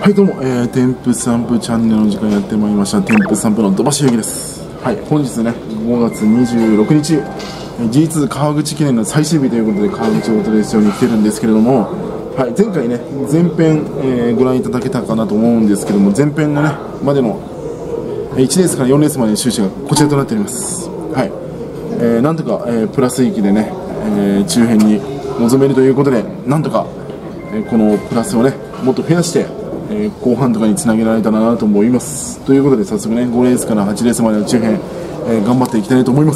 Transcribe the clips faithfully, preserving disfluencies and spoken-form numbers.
はいどうも、えー、テンプスタンプチャンネルの時間やってまいりました。テンプスタンプの土橋ゆきです。はい、本日ねごがつにじゅうろくにち ジーツー 川口記念の最終日ということで川口オートレース場に来てるんですけれども、はい、前回ね前編、えー、ご覧いただけたかなと思うんですけども、前編のねまでのいちレースからよんレースまでの収支がこちらとなっております。はい、えー、なんとか、えー、プラス域でね、えー、中編に臨めるということで、なんとか、えー、このプラスをねもっと増やしてえー、後半とかにつなげられたらなと思います。ということで早速ねごレースからはちレースまでの中編、えー、頑張っていきたいと思います。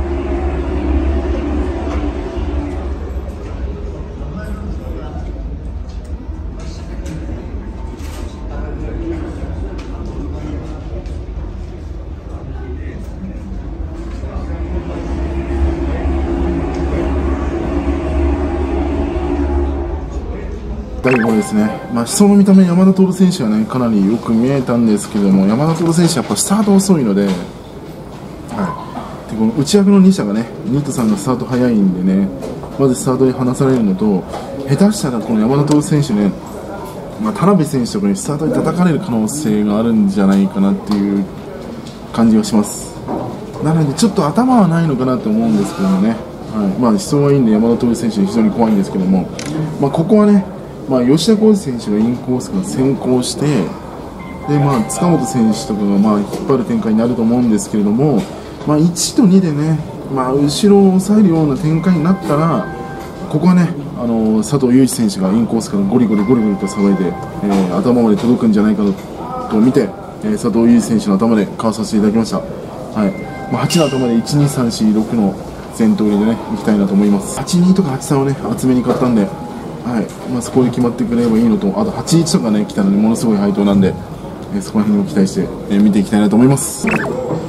だいごですね、まあ、思想の見た目、山田徹選手はねかなりよく見えたんですけども、山田徹選手はやっぱスタート遅いので、はい、でこの内枠のにしゃがね、ニットさんがスタート早いんでね、まずスタートに離されるのと、下手したらこの山田徹選手ね、まあ、田辺選手とかにスタートに叩かれる可能性があるんじゃないかなっていう感じがします。なのでちょっと頭はないのかなと思うんですけどもね、はい、まあ思想はいいんで山田徹選手非常に怖いんですけども、まあ、ここはねまあ、吉田浩司選手がインコースから先行して、で、まあ、塚本選手とかがまあ引っ張る展開になると思うんですけれども、まあ、いちとにでね、まあ、後ろを抑えるような展開になったら、ここはね、あの佐藤悠基選手がインコースからゴリゴリゴリゴリと騒いで、えー、頭まで届くんじゃないかと見て、えー、佐藤悠基選手の頭でかわさせていただきました。はいまあ、はちの頭でいち、に、さん、よん、ろくの先頭入れでね、いきたいなと思います。はちにとかはちさんをね、厚めに買ったんで、はいまあ、そこで決まってくれればいいのと、あとはちいちとかね来たのでものすごい配当なんで、えー、そこら辺にも期待して、えー、見ていきたいなと思います。さ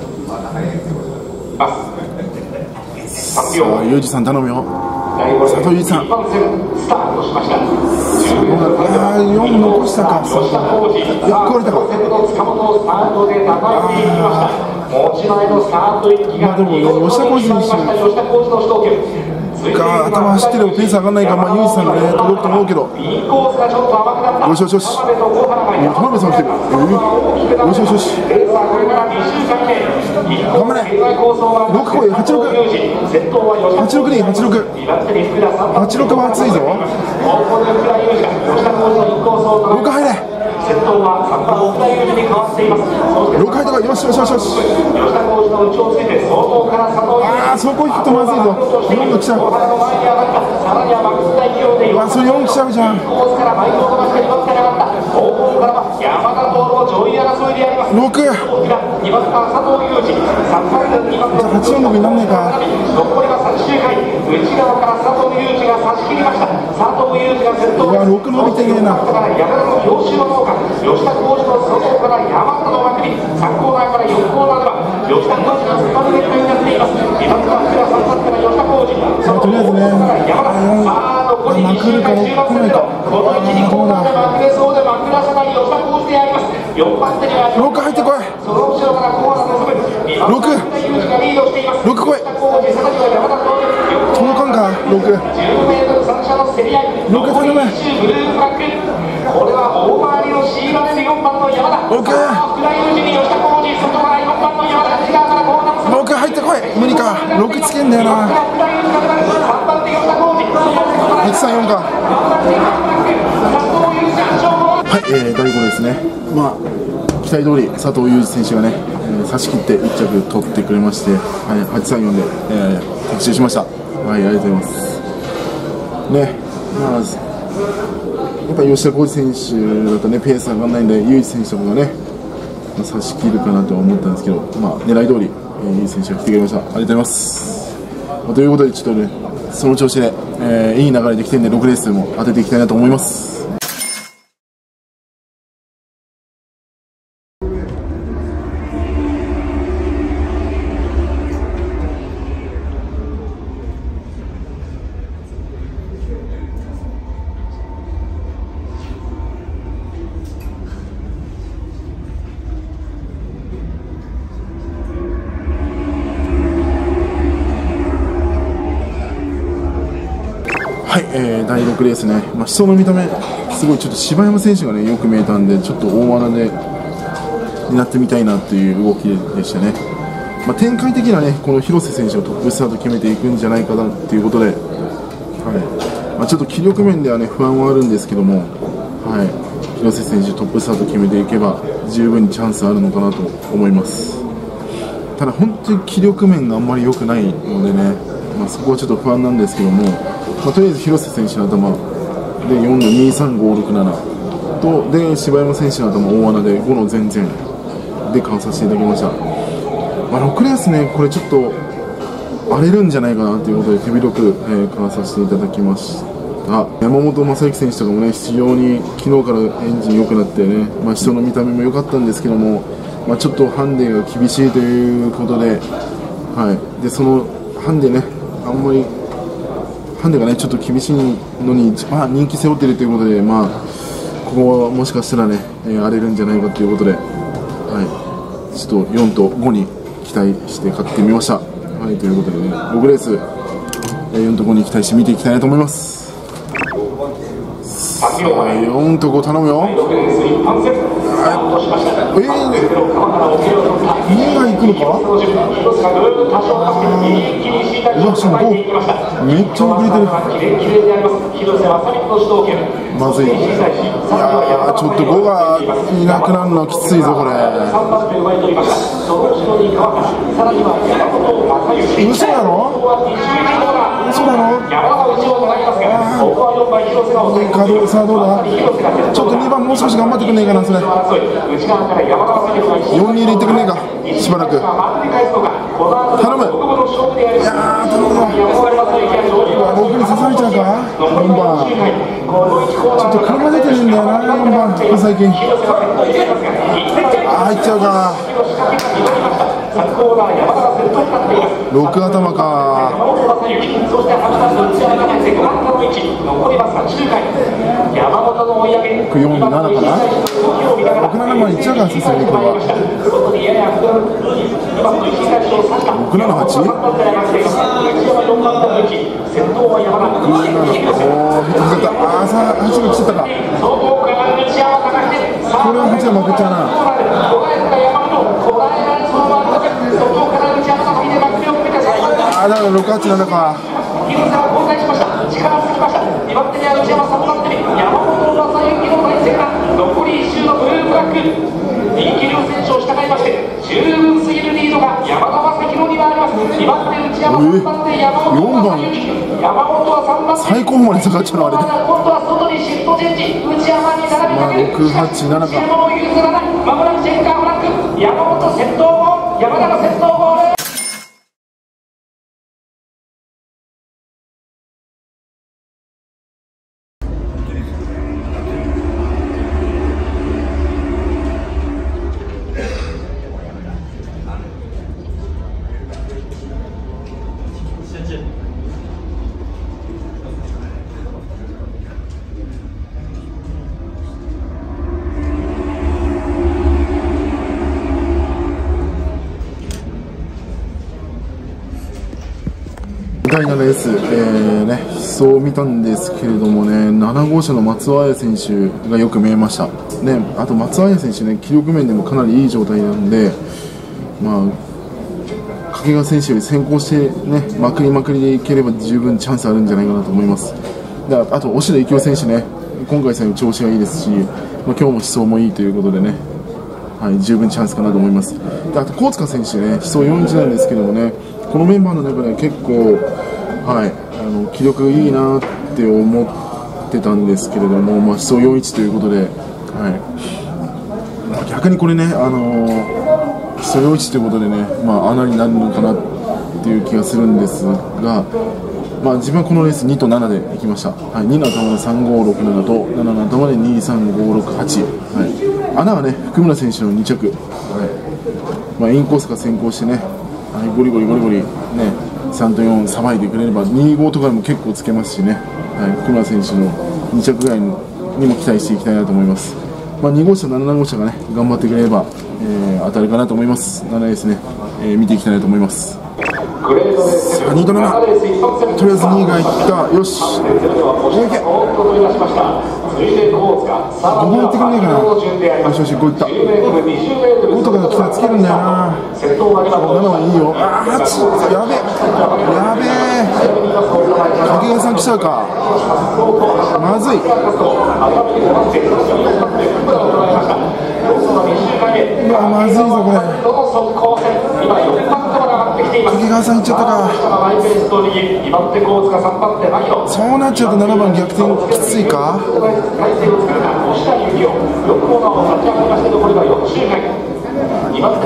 あユージさん頼むよ、佐藤ユージさん。ああよん残したか、いや壊れたか。まあでもね吉田浩司選手が頭走ってればペース上がらないから、まあ、ユージさんがね届くと思うけど、よしよしよし、田辺さん来てる、よしよしよし、頑張れ、ろくこい、はちろく、はちろくに、はちろく、はちろくは熱いぞ、ろく入れ、ろく入ったか、よしよしよしよし、ああ、そこ行くとまずいぞ、よんが来ちゃう、うわ、それよん来ちゃうじゃん、ろく、じゃあはちよんろくになんねえか。うわ、ろく伸びてねえな。とりあえずね、まくるかろく来ないか、どうだ、ろく入ってこい、ろく、ろく来い、届かんか、ろく、ろく頼む、ろく、ろく入ってこい、無理か、ろくつけんだよな、はちさんよんか。はい、えー、だいごですね、まあ、期待通り佐藤悠基選手がね、えー、差し切っていっちゃく取ってくれまして、はい、はちさんよんで、えー、的中しました。はい、ありがとうございます。ね、まあ、やっぱ吉田浩司選手だとね、ペース上がらないんで、悠基選手とかがね、まあ、差し切るかなとは思ったんですけど、まあ、狙い通り、えー、悠基選手が来てくれました。ありがとうございます。まあ、ということで、ちょっとね、その調子で、えー、いい流れできてるんで、ろくレースも当てていきたいなと思います。 はい、えー、だいろくレースね、まあ、思想の見た目、すごいちょっと柴山選手がね、よく見えたんで、ちょっと大穴で狙ってみたいなという動きでしたね。まあ、展開的なね、この広瀬選手をトップスタート決めていくんじゃないかなということで、はいまあ、ちょっと気力面ではね、不安はあるんですけども、はい、広瀬選手、トップスタート決めていけば、十分にチャンスあるのかなと思います。ただ、本当に気力面があんまり良くないのでね、まあ、そこはちょっと不安なんですけども、まあ、とりあえず広瀬選手の頭でよんのにさんごろくななと、で柴山選手の頭大穴でごの全然で買わさせていただきました。まあ、ろくレースね、これちょっと荒れるんじゃないかなということで手広く、えー、買わさせていただきました。山本昌幸選手とかもね、非常に昨日からエンジン良くなってね、まあ、人の見た目も良かったんですけども、まあ、ちょっとハンデが厳しいということで、はい、でそのハンデね、あんまりハンデがねちょっと厳しいのに、まあ、人気背負っているということで、まあ、ここはもしかしたらね、えー、荒れるんじゃないかということで、はい、ちょっとよんとごに期待して買ってみました。はい、ということでね、ろくレース、えー、よんとごに期待して見ていきたいなと思います。さあ、よんとご頼むよ。えー、にが行くのか。うわ、しかもごめっちゃ遅れてる。まずい。いやー、ちょっとごがいなくなるのはきついぞこれ。嘘だろ嘘だろ。さあどうだ。ちょっとにばんもう少し頑張ってくんねえかな。それよんにでいってくんねえか、しばらく頼む。いやー頼むぞ。ろくに刺されちゃうか。よんばんちょっと車出てるんだよな。よんばん最近あー入っちゃうか。ろく頭か。ろくよんななかな。ろくななまでいっちゃうからさすがにこれは。ろくななはち。ろくななおー外れた。あーさあはちが来ちゃったか。これははちが負けちゃうな。あーだからろくはちななか。にばん手には内山、さんばん手に山本昌幸の対戦が残りいっ周のブルーフラッグ。人気両選手を従いまして十分すぎるリードが山田正宏にはあります。にばん手内山、さんばん手山本昌幸、山本はさんばん手最高まで下がっちゃうのあれで。今度は外にシフトチェンジ、内山に並びかける。ろくはちななか。内山も譲らない。まもなくチェンカーフラッグ。山本先頭ゴール、山田が先頭ゴール。だいななレース、えーね、そう見たんですけれどもね、なな号車の松尾綾選手がよく見えました、ね、あと松尾綾選手ね、気力面でもかなりいい状態なんで、まあ、掛川選手より先行して、ね、まくりまくりでいければ十分チャンスあるんじゃないかなと思います。であと、押田幸雄選手ね、今回さえ調子がいいですし、まあ、今日も思想もいいということでね、はい、十分チャンスかなと思います。であと、高塚選手ね、思想よんじなんですけどもね、このメンバーの中では結構、はい、あの気力がいいなって思ってたんですけれども、まあ、思想よんいちということで、はいまあ、逆にこれね、あのー、思想よんいちということでね、まあ、穴になるのかなっていう気がするんですが、まあ、自分はこのレースにとななでいきました。はい、にの頭でさんごろくななとななの頭でにさんごろくはち、はい、穴はね福村選手のに着、はいまあ、インコースが先行してね、はい、ゴリゴリゴリゴリ、ね、さんとよんさばいてくれればに号とかでも結構つけますしね、はい、福村選手のに着ぐらいにも期待していきたいなと思います。まあ、に号車、なな号車がね頑張ってくれれば、えー、当たるかなと思います。ななレースね、えー、見ていきたいなと思います。 さあにどめな、とりあえずにいがいった。よし、もういけ、ごばんいってくんねえかな。よしよし、ごいった。ごとかが来たらつけるんだよな。ななはいいよ。あーはち、やべえやべえ、掛川さん来ちゃうか、まずい。うわ、まずいぞこれ。掛川さんいっちゃったか。そうなっちゃうとななばん逆転きついか。掛川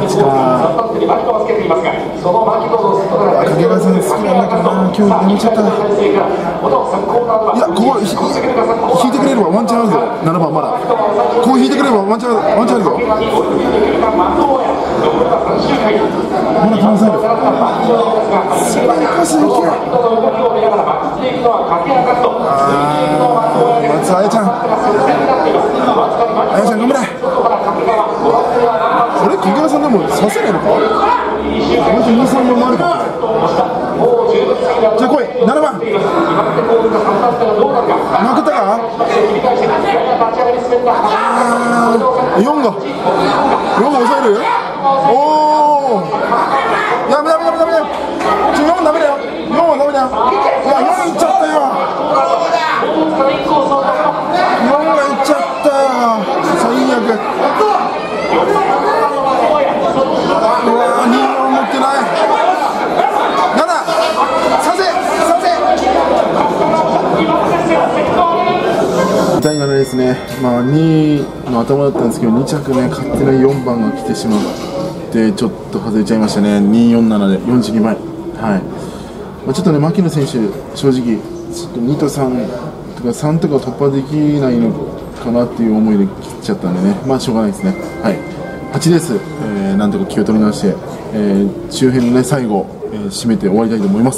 さん好きなんだけどな、今日やめちゃった。いや、ここ引いてくれればワンチャンあるぞ。ななばんまだここ引いてくれればワンチャンワンチャンあるぞ。まだ可能性ある。スパイクス行け。あー、松あやちゃん、あやちゃん頑張れ。あれ、掛川さんでもさせないのか。もうに、さんばんもあるか。じゃあ来い、ななばん。負けたか。よんがよんが抑える。おお、やめやめやめやめ。ちょ、よんダメだよ。よんはダメだよ。いや、よんいっちゃったよ。よんがいっちゃったよ。最悪。うわー、にを持ってない。なな、させさせ。だいななですね。まあにいの頭だったんですけど、に着ね、勝手なよんばんが来てしまってちょっと外れちゃいましたね。によんななでよんじゅうにばい。はい、まあ、ちょっとね、牧野選手正直ちょっとにとさんとかさんとか突破できないのかなっていう思いで切っちゃったんでね、まあしょうがないですね。はい、はちレース、えー、なんとか気を取り直して、えー、周辺のね最後、えー、締めて終わりたいと思います。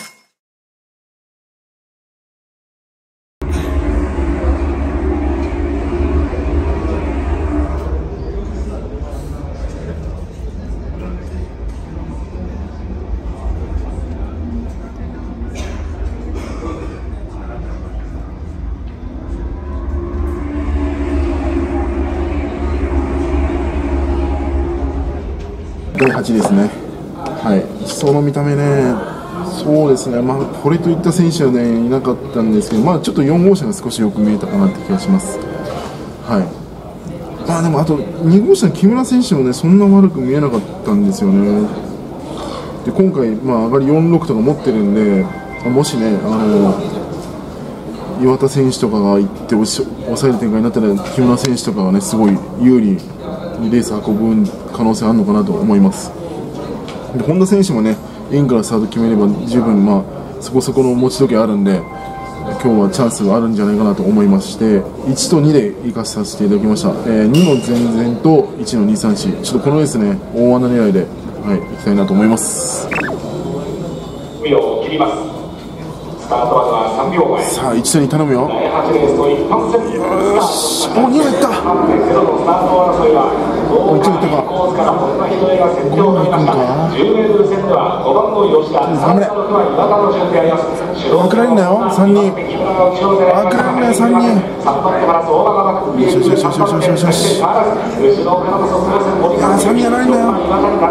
だいはちですね。はい、その見た目ね、そうですね、まあ、これといった選手は、ね、いなかったんですけど、まあ、ちょっとよん号車が少しよく見えたかなって気がします。はい、まあ、でもあとに号車の木村選手も、ね、そんな悪く見えなかったんですよね。で今回、まあ、上がりよんろくとか持ってるんで、もしね、あの岩田選手とかが行って押し抑える展開になったら、木村選手とかが、ね、すごい有利にレース運ぶ可能性あるのかなと思います。で本田選手もね、インからスタート決めれば十分、まあ、そこそこの持ち時計あるんで、今日はチャンスがあるんじゃないかなと思いまして、いちとにで行かさせていただきました。えー、にの前々といちのにさんし、ちょっとこのレースね、大穴狙いで、はい、行きたいなと思います。 いちを切ります。スタートまではさんびょうまえ。 さあいちとに頼むよ。よし、おにはいった。おいちはいったか。ごはいくんか。頑張れ。あくられんなよ、さんにん。あくられんなよ、さんにん。よしよしよしよしよしよしよし。いやー、さんにんやられんなよ。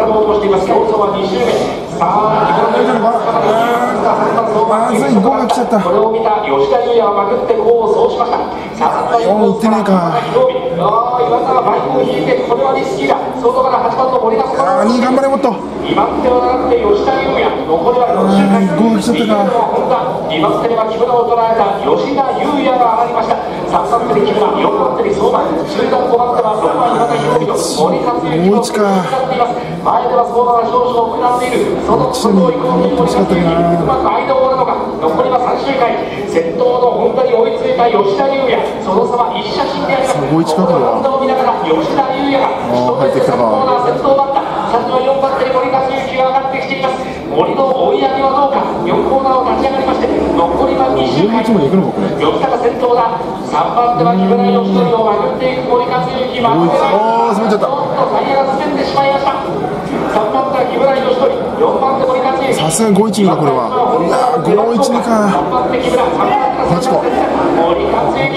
まずい、ごが来ちゃった。これを見た吉田優也はまくってこうそうしました。よんいってねえか。岩田がバイクを引いて、これはリスキーだ。外からはちばんの森田。ああ、に頑張れ、もっと。にばん手を並んで吉田優也、残りはよん周回。ごが来ちゃったか。にばん手には木村を捉えた吉田優也が上がりました。さんばん手に木村、よんばん手に相馬、中段ごばん手はろくばん岩田博美と森克行の使っています。前では相馬が少々遅れている。その外を行こうという森克行、うまく間を折るのか。残りはさん周回。先頭の本田に追いついた吉田優也、その差は一写真であります。ごい近くだわ。本田を見ながら吉田優也が一つ先頭が先頭だった。さんじゅうよんばん手に森克行が上がってきています。森の追い上げはどうか。よんコーナーを立ち上がりまして、残りはに周回。吉田が先頭だ。さんばん手は木村義則をまくっていく森克行。まくってはちょっとタイヤが滑ってしまいました。さんばん手は木村義則、よんばん手森克行。 さすがごいちにか、これは。いやー、ごいちにか、はちこ、ごい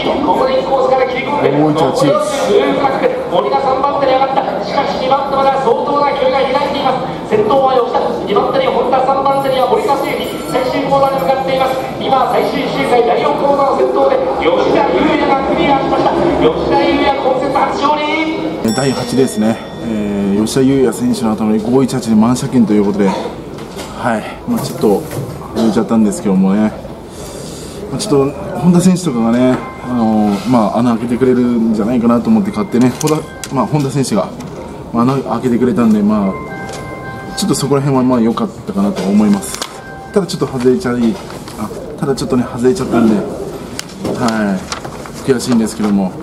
ちはち、 森がさんばん手に上がった。しかしにばん手までは相当な距離が開いています。先頭は吉田、にばん手に本田、さんばん手には堀勝之。最終コーナーに向かっています。今最終周回だいよんコーナーの先頭で吉田裕也がクリアしました。吉田裕也今節初勝利。 だいはちレースね、えー、吉田裕也選手の後のごいちはちで満車券ということで、はい、まあ、ちょっと外れちゃったんですけどもね、まあ、ちょっと本田選手とかがね、あのー、まあ、穴開けてくれるんじゃないかなと思って買ってね、本田、まあ、本田選手が穴開けてくれたんで、まあ、ちょっとそこら辺はまあ良かったかなと思います。ただちょっと外れちゃい、あただちょっとね外れちゃったんで、はい、悔しいんですけども。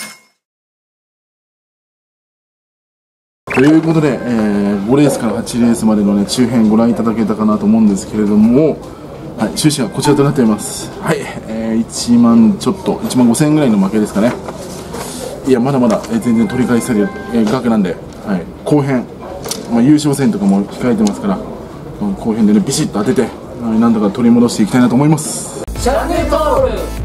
ということで、えー、ごレースからはちレースまでの、ね、中編ご覧いただけたかなと思うんですけれども、はい、収支はこちらとなっております。はい、えー、いちまんちょっと、いちまんごせんえんぐらいの負けですかね。いや、まだまだ、えー、全然取り返せる、えー、額なんで、はい、後編、まあ、優勝戦とかも控えてますから、まあ、後編でねビシッと当てて、なんとか取り戻していきたいなと思います。 チャンネル登録